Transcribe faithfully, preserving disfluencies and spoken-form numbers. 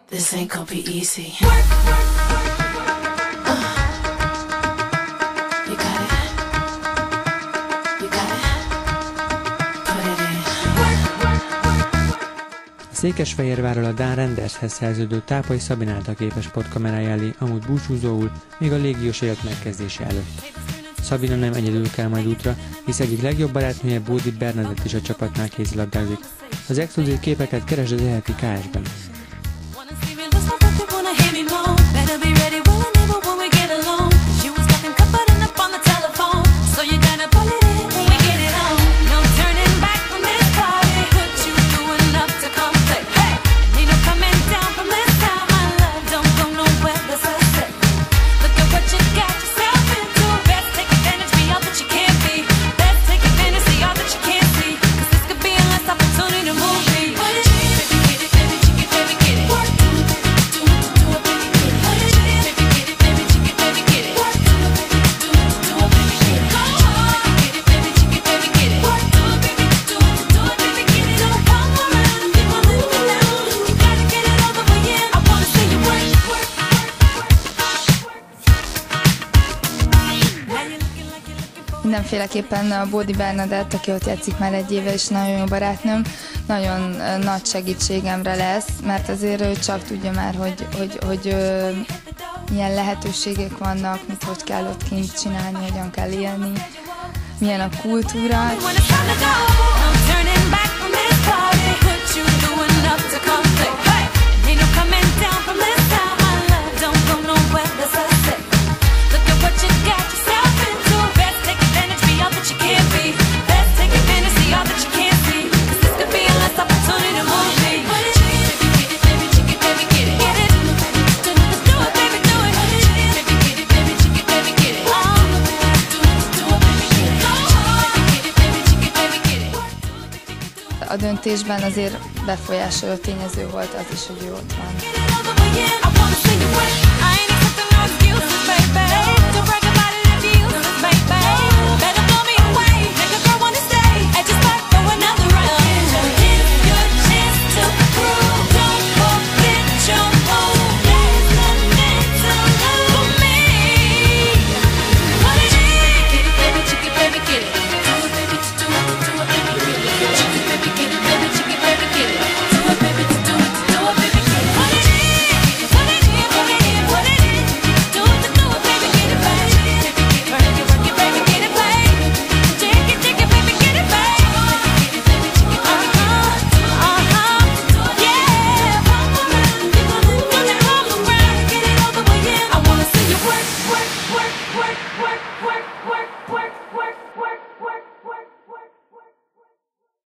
This ain't gonna be easy. Székesfehérvárról a dán Rendershez szerződő Tápai Szabin által képes sportkamerája elé amúgy búcsúzóul, még a légiós élet megkezdése előtt. Szabina nem egyedül kell majd útra, hisz egyik legjobb barátnője Bódi Bernadett is a csapatnál kézilabdázik. Az exkluzív képeket keresd az eheti ká es-ben. Mindenféleképpen a Bódi Bernadett, aki ott játszik már egy éve, és nagyon jó barátnőm, nagyon nagy segítségemre lesz, mert azért ő csak tudja már, hogy, hogy, hogy ö, milyen lehetőségek vannak, mit hogy kell ott kint csinálni, hogyan kell élni, milyen a kultúra. A döntésben azért befolyásoló tényező volt az is, hogy ő ott van. Work, work, work, work, work, work.